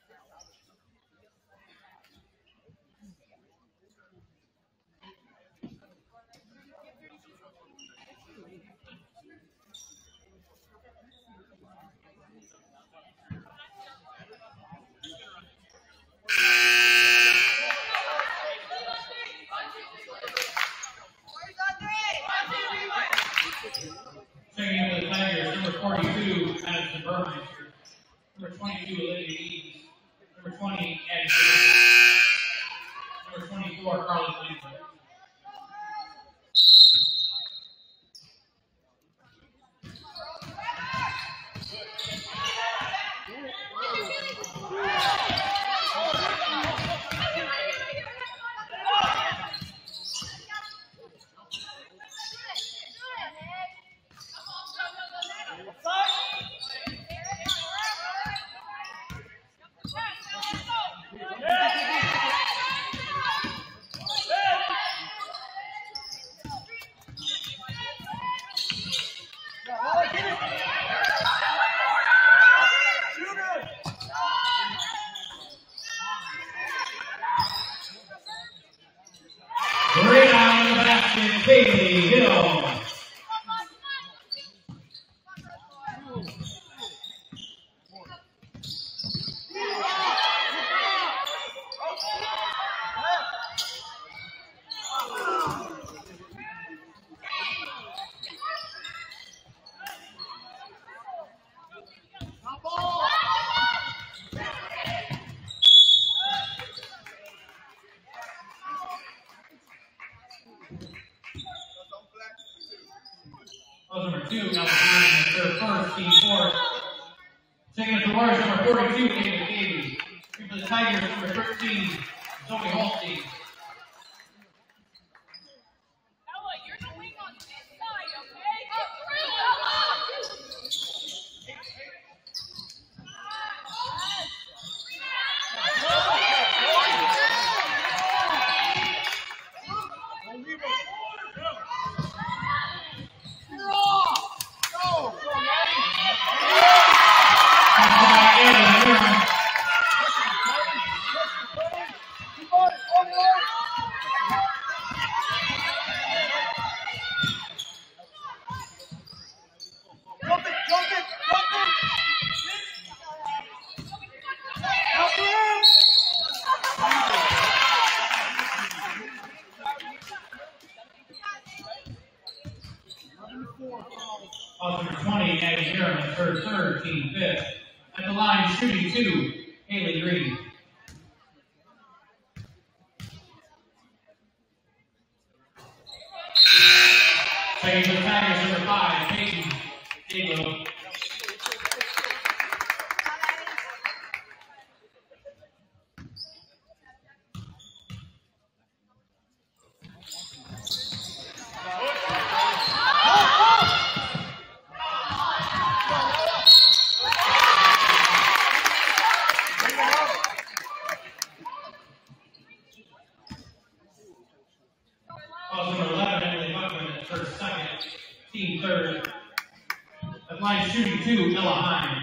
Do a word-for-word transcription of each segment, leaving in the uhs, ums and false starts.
Checking into the Tigers, number forty-two, Madison Burmeister. Number twenty-two, Olivia Eads. Number twenty, Addie Davis. Number twenty-four, Carly Winslow. Number two, now behind their first team fourth. Taking it to Warriors, number forty-two, David Davey. For the Tigers, number thirteen, Zoe Holstein. Ella, you're the wing on this side, okay? Get through, Ella! Number twenty, Addie Harriman, her third, team fifth. At the line, shooting two, Haley Green. Taking the Tigers, number five, Peyton Dalo. Number eleven, Emily Buckman, her second, team third. At line shooting two, Ella Hine.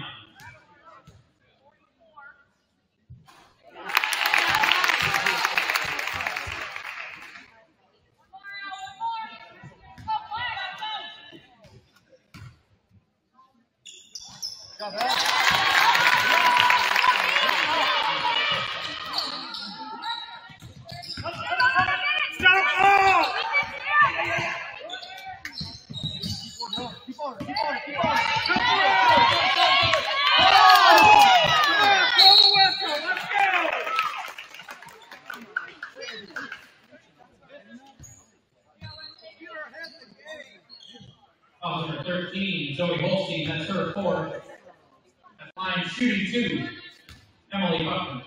Oh, number thirteen, Zoe Holstein, that's her fourth. At line shooting two, Emily Buckman.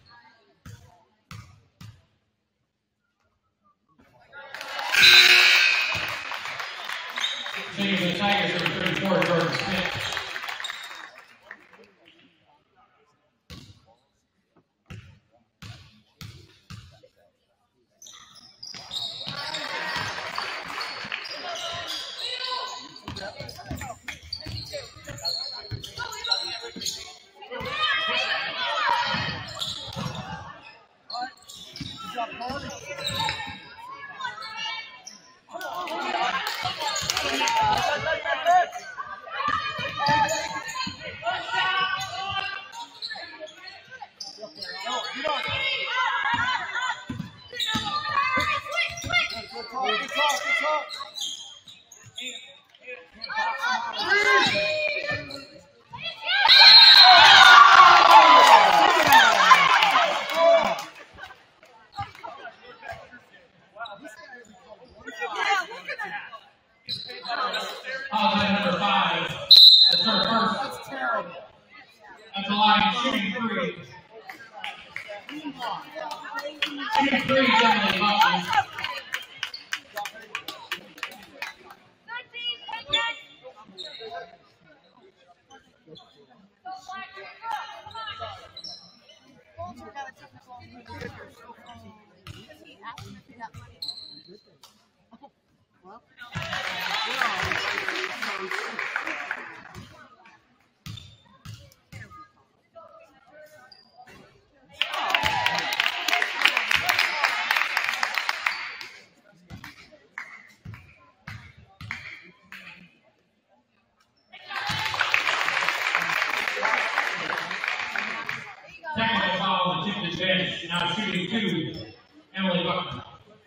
Taking the Tigers, number thirty-four, Jordan Smith. shooting three. Shooting three, Emily Buckman. Technical foul on the Tipton bench. Now shooting two, Emily Buckman.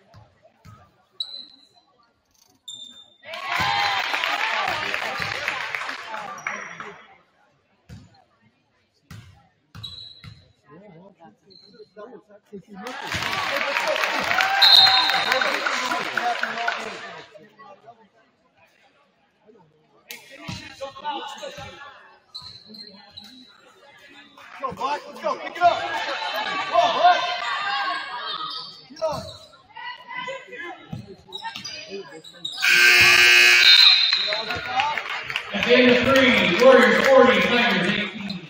Go, Black. Let's go. Pick it up. Come on, Black. Get on. At the end of three, Warriors forty, Tigers eighteen.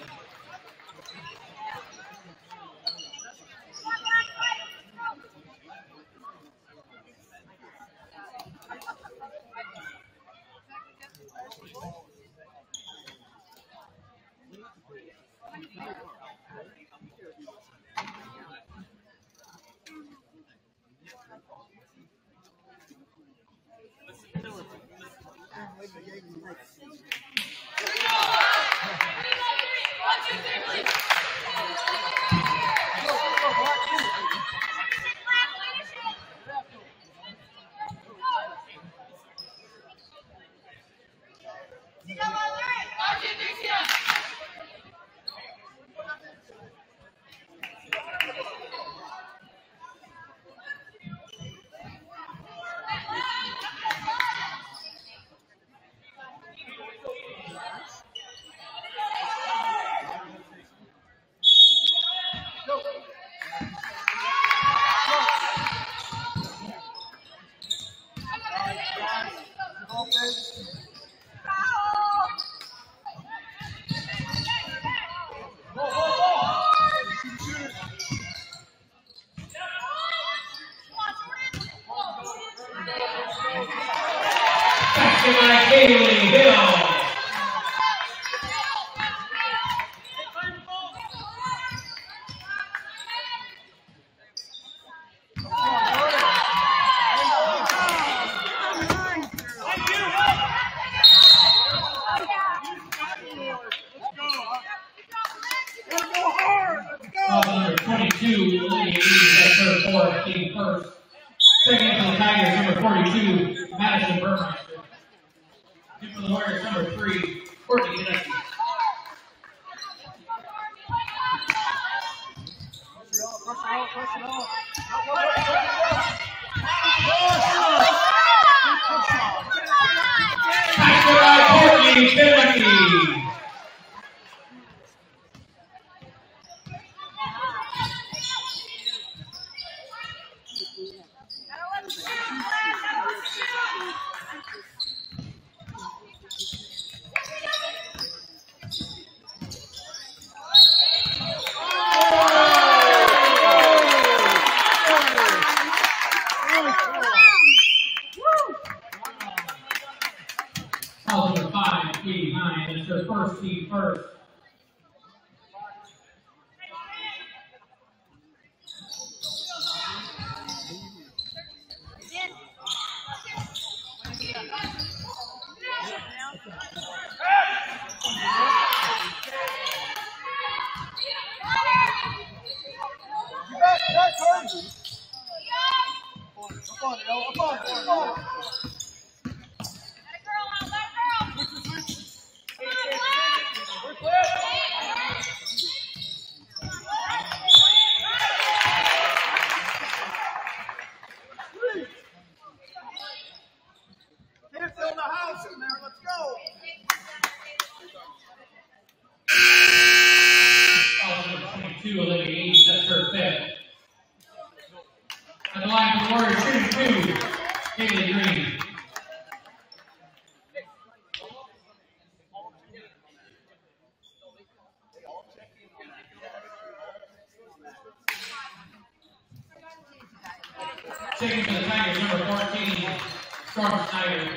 Taking for the Tigers, number fourteen, Storm Snyder.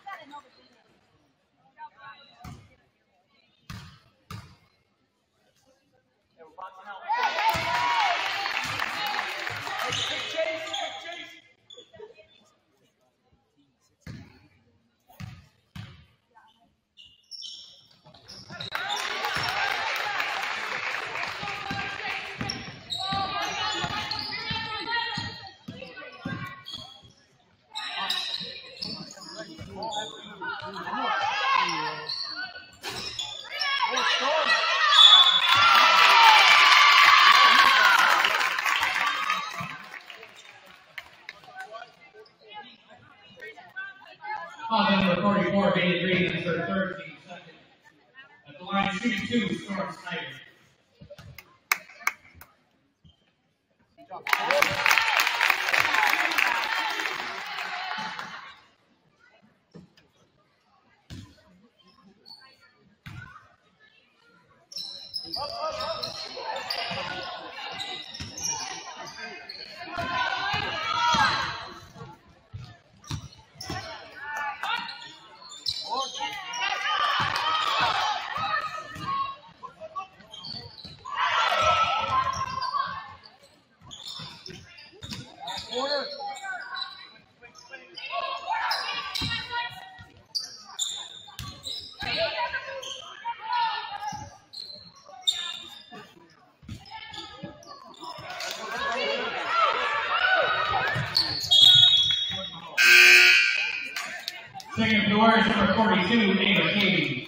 Offense number forty-four, Bailey Green, that's her third team second. At the line, shooting two, Storm Snyder. Second the Warriors, number forty-two, Ava Katie.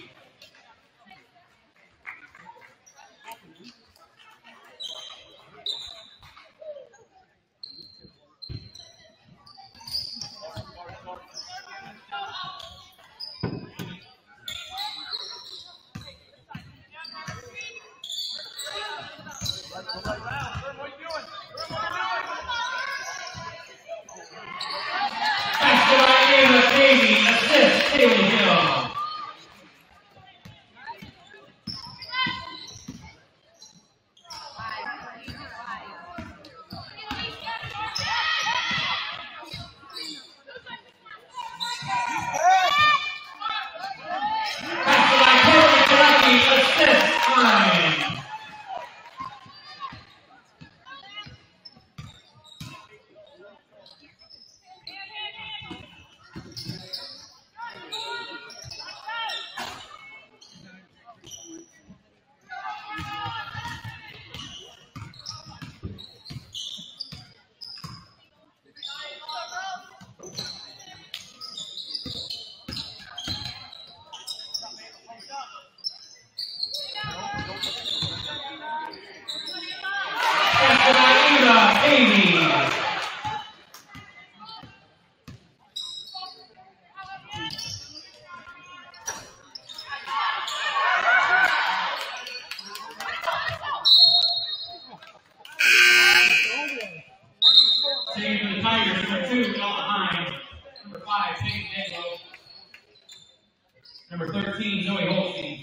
Number thirteen, Zoe Holstein.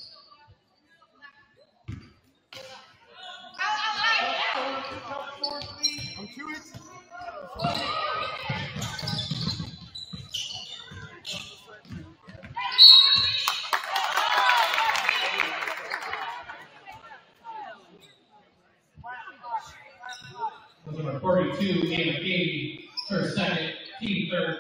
Number forty-two, Anna Katie, her second, team third.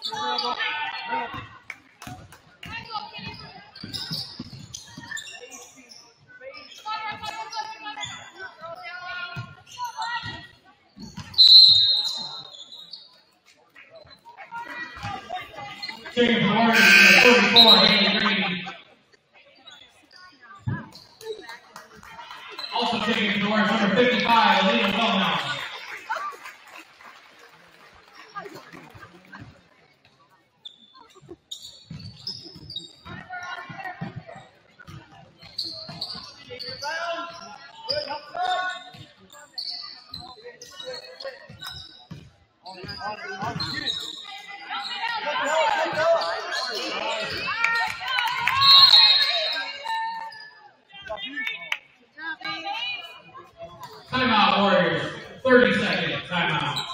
Taking the Warriors to thirty-four, Haley Green. Also taking the Warriors number fifty-five, Alina Wellhouse. Timeout, Warriors. thirty seconds. Timeout.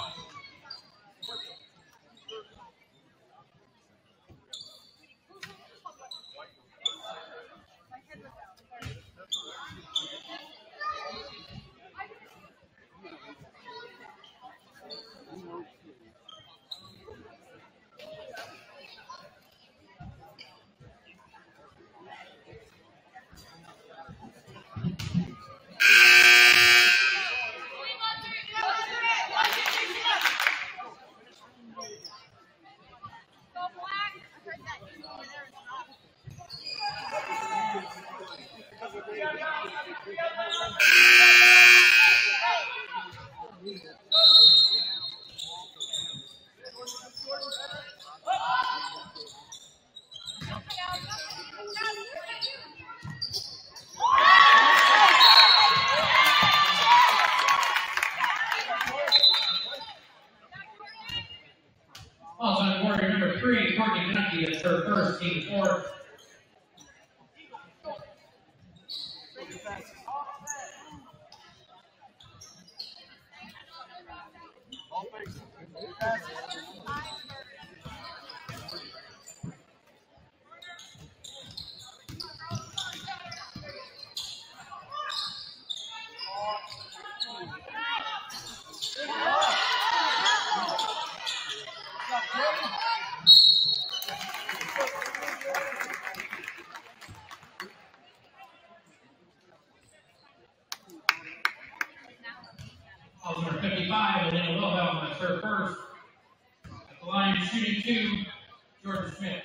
Also on Warrior number three, Courtney Nucky is her first team four. Also number fifty-five, Alina Wilhelm is her first. At the line, shooting two, Jordan Smith.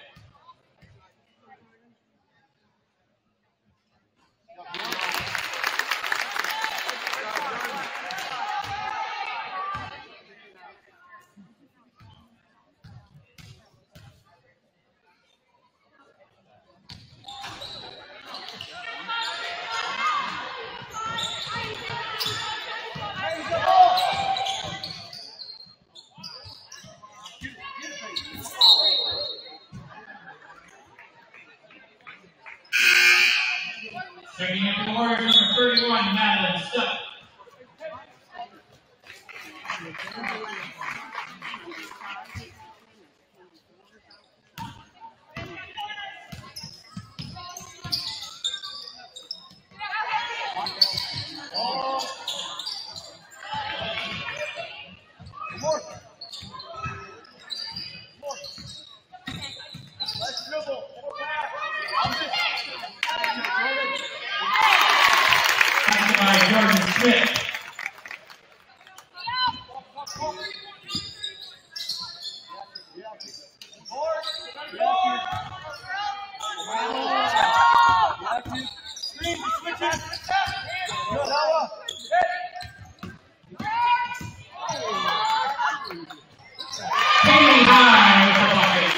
Checking in for the Warriors, number thirty-one, Madeline Stuck. Jordan Smith. Haley High with the bucket.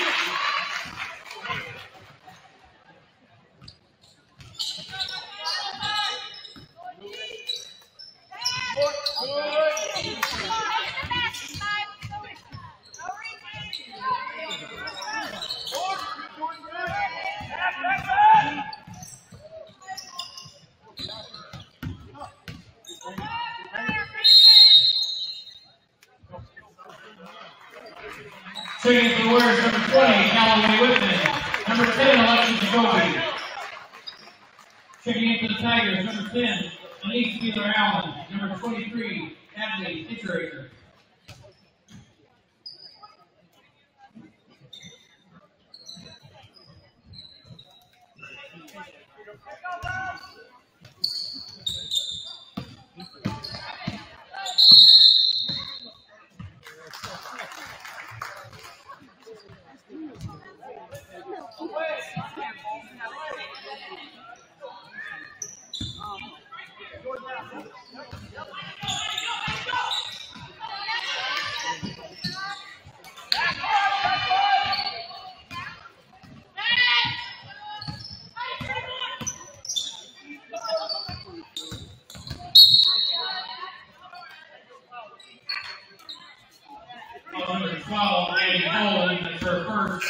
Taking for the Warriors, number twenty, Calamus-Wheatland. Number ten, Alexis Jacoby. Checking in for the Tigers, number ten, Anise Wheeler-Allen. Number twenty-three, Natalie Hitcheraker. number twelve, Abby Cole, that's her first,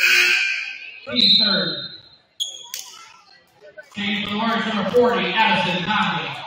team third. Change for the Warriors, number forty, Addison Conley.